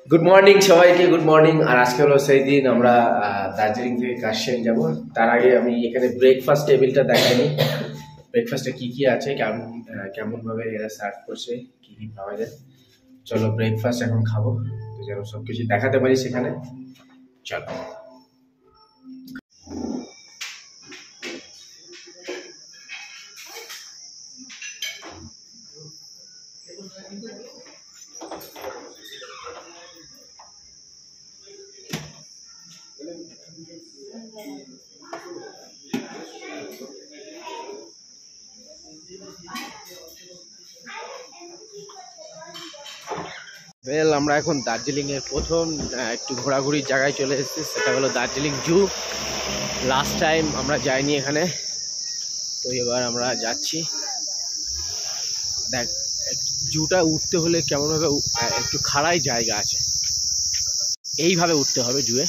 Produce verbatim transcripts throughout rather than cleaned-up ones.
Good morning সবাইকে, good morning. আর আজকে হলো সেই দিন আমরা দার্জিলিং থেকে কাশিয়াং যাব। তার আগে আমি এখানে ব্রেকফাস্ট টেবিলটা দেখাইনি। ব্রেকফাস্টে কি কি আছে, কেমন কেমন ভাবে এরা সার্ভ করছে, কি কি পাওয়া যায়। চলো ব্রেকফাস্ট এখন খাবো, তো যেন সবকিছু দেখাতে পারি সেখানে। চলো। ওয়েল, আমরা এখন দার্জিলিং এর প্রথম একটু ঘোরাঘুরির জায়গায় চলে এসেছি, সেটা হলো দার্জিলিং জু। লাস্ট টাইম আমরা যাইনি এখানে, তো এবার আমরা যাচ্ছি। দেখ, জুটা উঠতে হলে কেমনভাবে একটু খাড়াই জায়গা আছে, এইভাবে উঠতে হবে জুয়ে।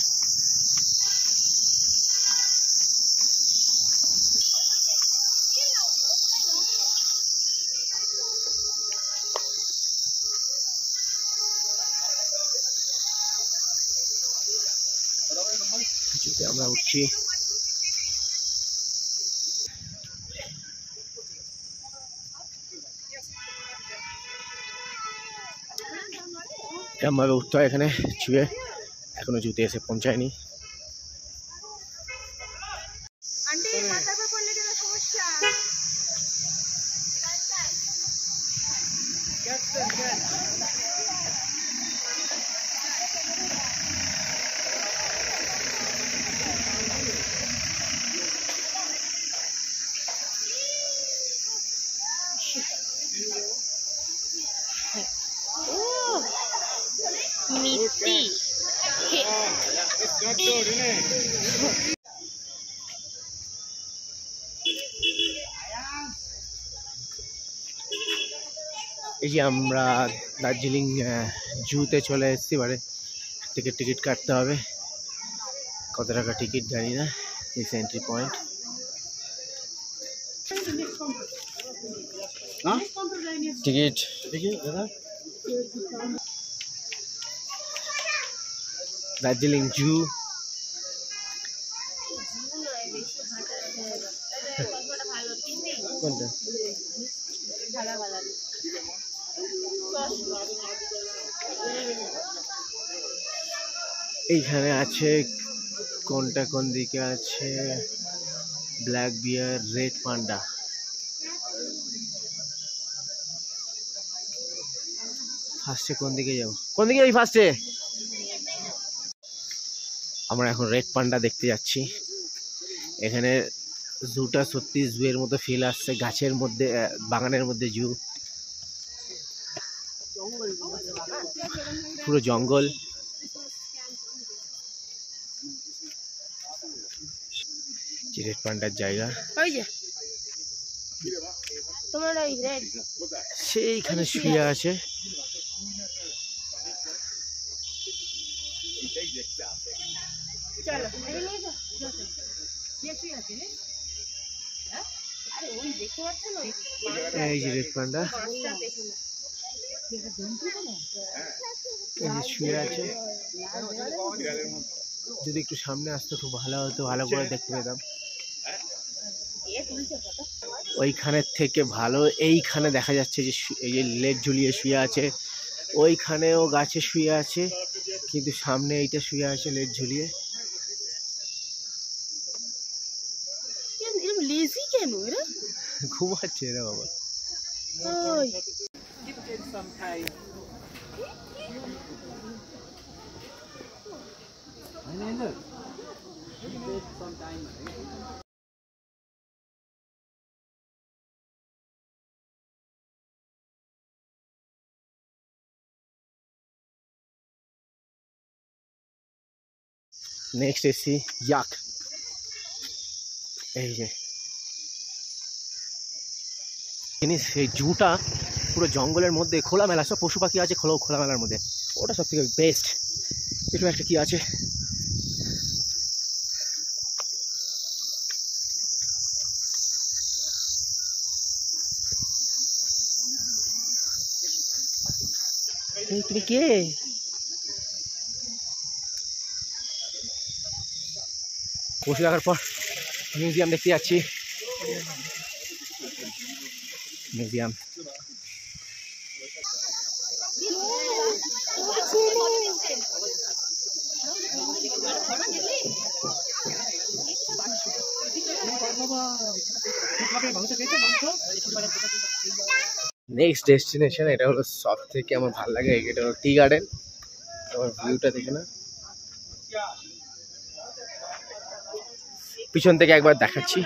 জুতে আমরা উঠছি। এরমভাবে উঠতে হয় এখানে জুয়ে, এখনো জুতে এসে পৌঁছায়নি। মিষ্টি এই যে আমরা দার্জিলিং জুতে চলে এসেছি। এবারে টিকিট টিকিট কাটতে হবে, কত টাকা টিকিট জানি না। এই entry point. Ticket Darjeeling zoo. কোনটা? এইখানে আছে, কোনটা কোন দিকে আছে? Black bear, red panda. ফার্স্টে কোন দিকে যাবো? কোন দিকে যাই ফার্স্টে? আমরা এখন রেড পান্ডা দেখতে যাচ্ছি। এখানে জুটা সত্যি জু এর মতো ফিল আসছে, গাছের মধ্যে, বাগানের মধ্যে জু, পুরো জঙ্গল। রেড পান্ডার জায়গা সেইখানে শুয়ে আছে। এই যে রেড পান্ডা শুয়ে আছে। যদি একটু সামনে আসতো খুব ভালো হতো, ভালো করে দেখতে পেতাম। ওইখানের থেকে ভালো এইখানে দেখা যাচ্ছে যে এই যে লেজ ঝুলিয়ে শুয়ে আছে, ওইখানেও গাছে শুয়ে আছে, কিন্তু সামনে এইটা শুয়ে আছে লেজ ঝুলিয়ে। ঘুমাচ্ছে এরা বাবা। নেক্সট এসি ইয়াক। এই যে জিনিস, সেই জুটা পুরো জঙ্গলের মধ্যে, খোলামেলা, সব পশু পাখি আছে খোলা খোলামেলার মধ্যে। ওটা সব থেকে বেস্ট। একটু একটা কি আছে, তুমি কে? বসে থাকার পর মিউজিয়াম দেখতে যাচ্ছি। মিউজিয়াম নেক্সট ডেস্টিনেশন, এটা হলো সব থেকে আমার ভালো লাগে, এটা হলো টি গার্ডেন। আমার ভিউটা দেখে না, পিছন থেকে একবার দেখাচ্ছি।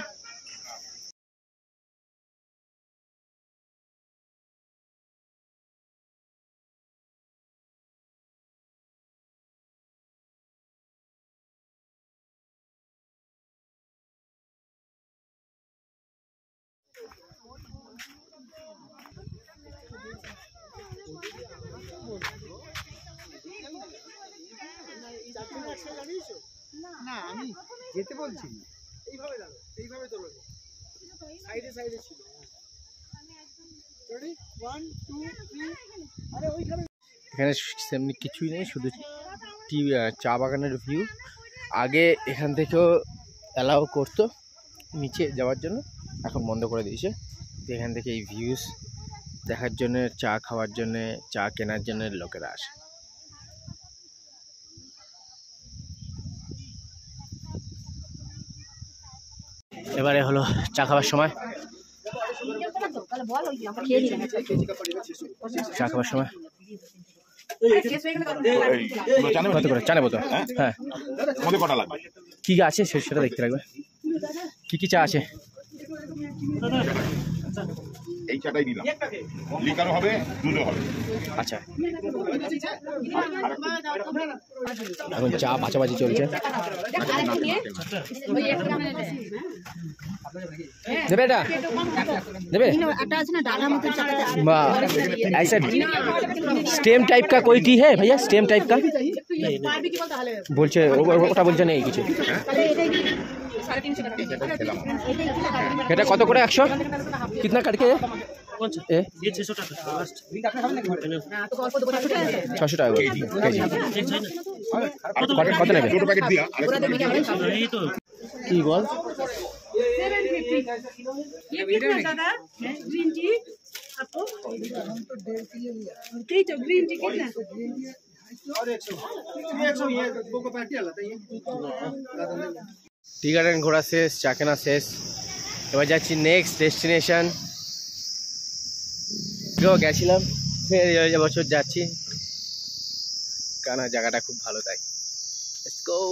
না আমি যেতে বলছি, এইভাবে দাও, এইভাবে তোলো, সাইডে সাইডে ছিল। Ready one two three. আরে ওইখানে এখানে সেমনি কিছুই নেই, শুধু টি চা বাগানের ভিউ। আগে এখান থেকেও অ্যালাউ করতো নিচে যাওয়ার জন্য, এখন বন্ধ করে দিয়েছে। এখান থেকে এই ভিউস দেখার জন্য, চা খাওয়ার জন্য, চা কেনার জন্য লোকেরা আসে। এবারে হলো চা খাওয়ার সময়। চা খাওয়ার সময় কত করে চা নেবো তো? হ্যাঁ, কি কি আছে সেটা দেখতে লাগবে। কি কি চা আছে? এই চাটাই দিলাম, লিকারও হবে, দুধও হবে। আচ্ছা, এখন চা বাছাবাছি চলছে। দেবে এটা देवे ऐसा स्टेम टाइप का कोई टी है भैया? स्टेम टाइप का बोलছে ওটা বলছে নেই কিছু। এটা কত করে? একশো कितना करके है? ये छह सौ টাকা লাস্ট ছয়শো টাকা কেজি। কত নেবে? দুটো প্যাকেট দিয়া এই তো কি বল। ये कितना दादा ग्रीन टी आपको? ठीक है, ग्रीन टी कितना? और एक सौ एक सौ ये कोको पैटी आला था ये। टी गार्डन घोरा শেষ, চা কেনা শেষ। এবার যাচ্ছি নেক্সট ডেস্টিনেশন। গো গেছিলাম, ফের এই বছর যাচ্ছি, কারণ জায়গাটা খুব ভালো তাই। Let's go.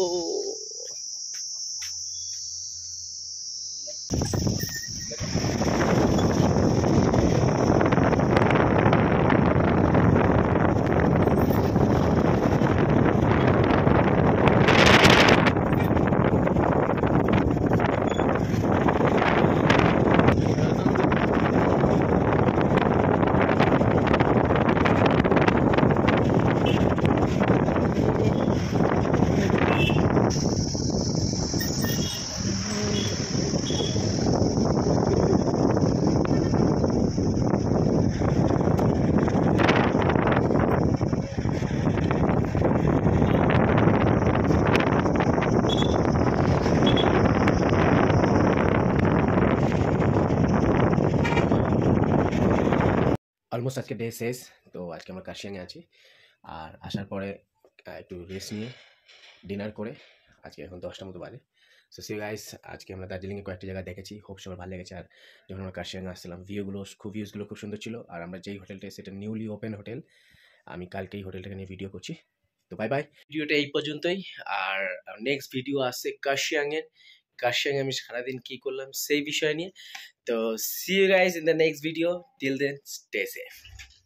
অলমোস্ট আজকে ডে শেষ, তো আজকে আমরা কাশিয়াঙে আছি। আর আসার পরে একটু রেস্ট নিয়ে ডিনার করে আজকে এখন দশটার মতো বাজে। সো সি গাইস, আজকে আমরা দার্জিলিংয়ে কয়েকটা জায়গা দেখেছি, হোপ সবার ভালো লেগেছে। আর যখন আমরা কাশিয়াঙে আসছিলাম ভিউগুলো খুব ভিউজগুলো খুব সুন্দর ছিল। আর আমরা যেই হোটেলটা, সেটা নিউলি ওপেন হোটেল, আমি কালকে এই হোটেলটাকে নিয়ে ভিডিও করছি। তো বাই বাই, ভিডিওটা এই পর্যন্তই। আর নেক্সট ভিডিও আসছে কাশিয়াঙের। কাশিয়াঙে আমি সারাদিন কী করলাম সেই বিষয় নিয়ে। তো see you guys in the next video. Till then stay safe.